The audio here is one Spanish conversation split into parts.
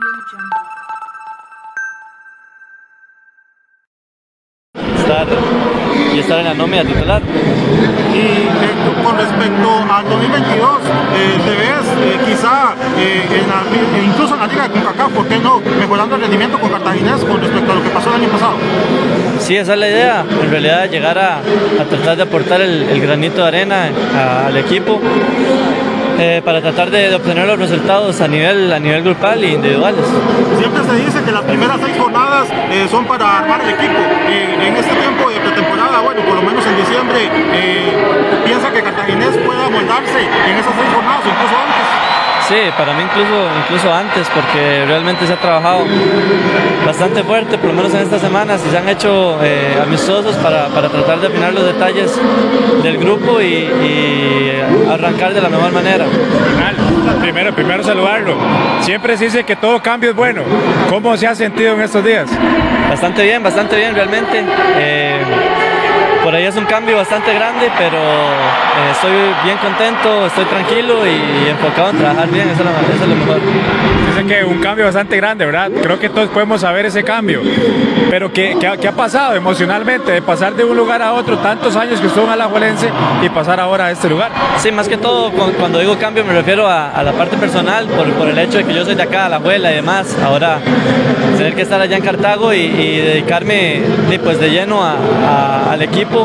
Estar en la nómina titular. Y con respecto al 2022, ¿te ves quizá incluso en la Liga de CONCACAF, por qué no, mejorando el rendimiento con Cartaginés con respecto a lo que pasó el año pasado? Sí, esa es la idea, en realidad llegar a tratar de aportar el granito de arena al equipo. Para tratar de obtener los resultados a nivel grupal e individuales. Siempre se dice que las primeras 6 jornadas son para armar el equipo. En este tiempo de pretemporada, bueno, por lo menos en diciembre, ¿piensa que Cartaginés pueda moldarse en esas 6 jornadas o incluso antes? Sí, para mí incluso antes, porque realmente se ha trabajado bastante fuerte, por lo menos en estas semanas, y se han hecho amistosos para tratar de afinar los detalles del grupo y arrancar de la mejor manera. Primero saludarlo. Siempre se dice que todo cambio es bueno. ¿Cómo se ha sentido en estos días? Bastante bien realmente. Por ahí es un cambio bastante grande, pero estoy bien contento, estoy tranquilo y enfocado en trabajar bien, eso es lo mejor. Dice que un cambio bastante grande, ¿verdad? Creo que todos podemos saber ese cambio. Pero ¿qué ha pasado emocionalmente de pasar de un lugar a otro, tantos años que estuvo en Alajuelense y pasar ahora a este lugar? Sí, más que todo, cuando digo cambio me refiero a la parte personal, por el hecho de que yo soy de acá, de Alajuela y demás. Ahora, tener que estar allá en Cartago y dedicarme pues, de lleno al equipo.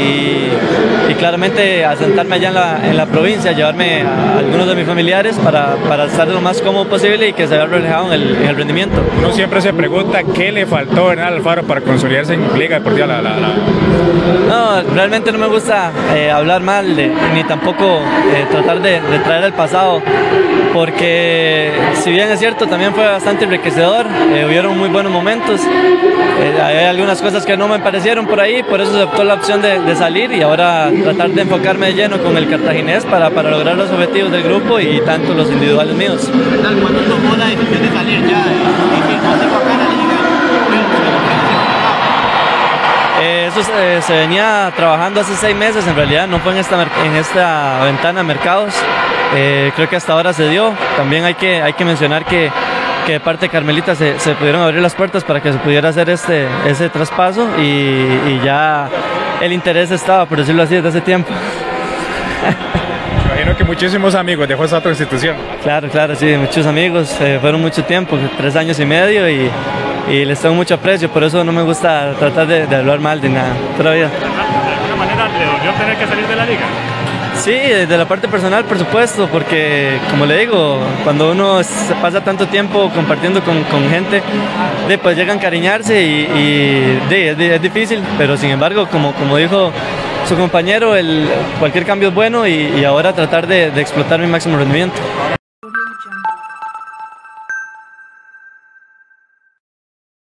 Y claramente asentarme allá en la provincia, llevarme a algunos de mis familiares para estar lo más cómodo posible y que se vea reflejado en el rendimiento. Uno siempre se pregunta qué le faltó a Bernal Alfaro para consolidarse en Liga Deportiva. No, realmente no me gusta hablar mal ni tampoco tratar de traer el pasado, porque si bien es cierto, también fue bastante enriquecedor, hubieron muy buenos momentos, hay algunas cosas que no me parecieron por ahí, por eso se optó la opción de salir y ahora tratar de enfocarme de lleno con el Cartaginés para lograr los objetivos del grupo y tanto los individuales míos. ¿Cuándo tomó la decisión de salir ya? No sigo acá en la liga. Eso se venía trabajando hace 6 meses, en realidad no fue en esta ventana de mercados. Creo que hasta ahora se dio. También hay que mencionar que de parte de Carmelita se pudieron abrir las puertas para que se pudiera hacer ese traspaso y ya el interés estaba, por decirlo así, desde hace tiempo. Imagino que muchísimos amigos dejó esa otra institución. Claro, sí, muchos amigos, fueron mucho tiempo, 3 años y medio y les tengo mucho aprecio, por eso no me gusta tratar de hablar mal de nada todavía. ¿De alguna manera le dolió tener que salir de la liga? Sí, de la parte personal, por supuesto, porque como le digo, cuando uno se pasa tanto tiempo compartiendo con gente, pues llega a encariñarse y es difícil, pero sin embargo, como dijo su compañero, cualquier cambio es bueno y ahora tratar de explotar mi máximo rendimiento.